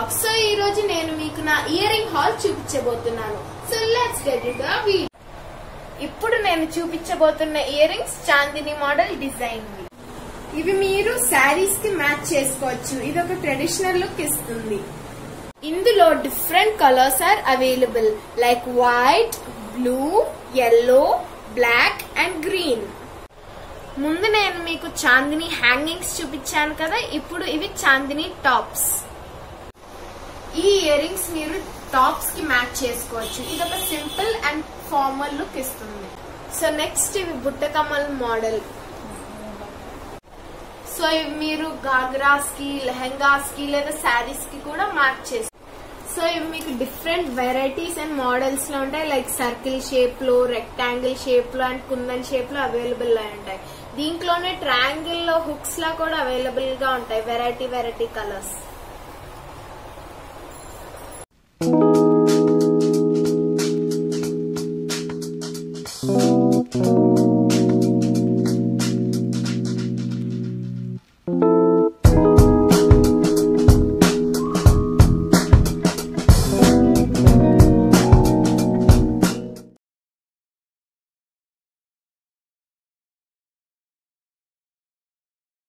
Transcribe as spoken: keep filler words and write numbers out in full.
Blog. So ఈ రోజు నేను మీకు నా ఇయర్ రింగ్ హాల్ చూపించబోతున్నాను. So let's get it the video. ఇప్పుడు నేను చూపించబోతున్న ఇయర్ రింగ్స్ చాందిని మోడల్ డిజైన్. ఇవి మీరు శారీస్ కి మ్యాచ్ చేసుకోవచ్చు. ఇది ఒక ట్రెడిషనల్ లుక్ ఇస్తుంది. ఇందులో different colours are available like white, blue, yellow, black and green. ముందు నేను మీకు చాందిని హ్యాంగింగ్స్ చూపించాను కదా, ఇప్పుడు ఇవి చాందిని టాప్స్. ఈ ఇయర్ రింగ్స్ మీరు టాప్స్ కి మ్యాచ్ చేసుకోవచ్చు. ఇది ఒక సింపుల్ అండ్ ఫార్మల్ లుక్ ఇస్తుంది. సో నెక్స్ట్ ఇవి బుట్ట కమ్మల్ మోడల్. సో ఇవి మీరు గాగ్రాస్ కి, లెహంగాస్ కి లేదా శారీస్ కి కూడా మ్యాచ్ చేసుకోవచ్చు. సో ఇవి మీకు డిఫరెంట్ వెరైటీస్ అండ్ మోడల్స్ లో ఉంటాయి. లైక్ సర్కిల్ షేప్ లో, రెక్టాంగిల్ షేప్ లో అండ్ కుందన్ షేప్ లో అవైలబుల్ గా ఉంటాయి. దీంట్లోనే ట్రయాంగిల్ లో హుక్స్ లా కూడా అవైలబుల్ గా ఉంటాయి. Variety variety colours.